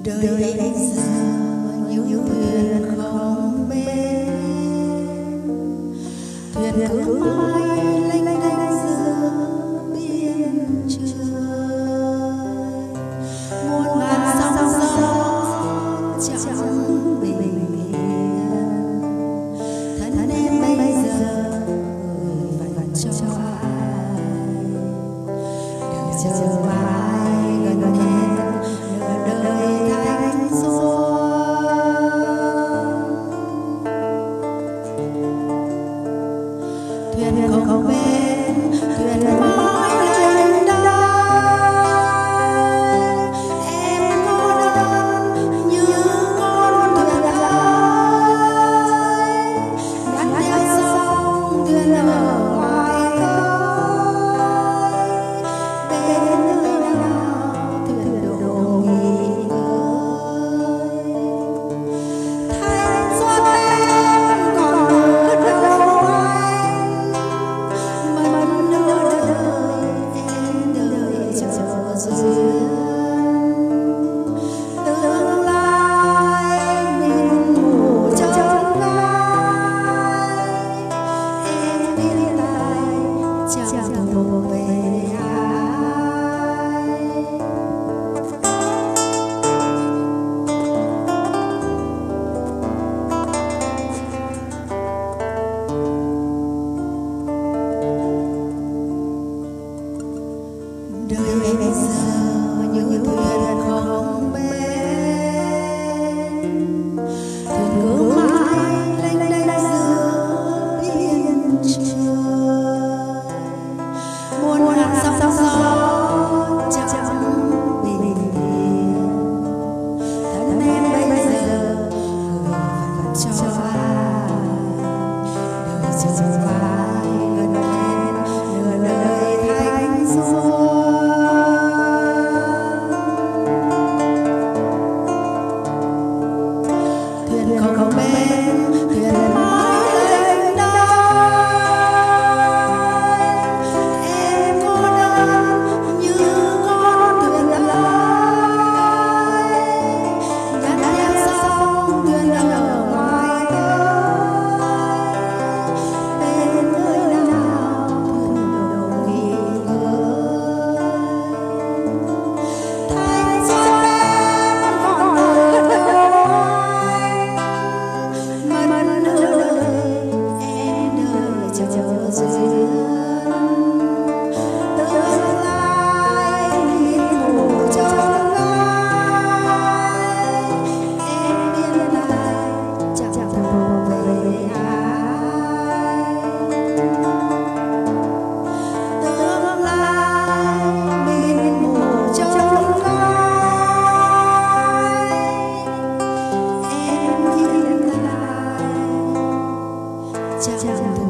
đời giờ nhiều thuyền không bên, thuyền cứ mãi lênh đênh giữa biển trời, muôn ngàn sóng gió chẳng bình yên. Thân em bây giờ gửi vặn cho ai, đời chờ mãi gần hết nửa đời thanh xuân. Thuyền không bên, thuyền mãi lênh đênh, em cô đơn như con thuyền ái, ngăn theo sông thuyền ở ngoài khơi, bên nơi nào thuyền đổ nghỉ ngơi. Thanh xuân em còn ở đâu anh, mân nửa đời em đợi chờ duyên. Tương lai mình ngủ trong ngai, em hiện tại chẳng thuộc về ai. Đời bây giờ như thuyền không bên, thuyền cứ mãi lênh đênh giữa biển trời, muôn ngàn sóng gió chẳng bình yên. Thân em bây giờ gửi vặn cho ai, đời chờ mãi gần hết nửa đời thanh xuân. Thuyền không bên, thuyền mãi lênh đênh, em cô đơn như con thuyền ái, ngăn theo sông thuyền ở ngoài khơi, bên nơi nào thuyền đổ nghỉ ngơi. Thanh xuân em còn ở đâu anh, mân nửa đời em đợi chờ duyên. Tương lai mình ngủ trong ngai, em hiện tại chẳng thuộc về ai. Tương lai mình ngủ trong ngai, em hiện tại chẳng thuộc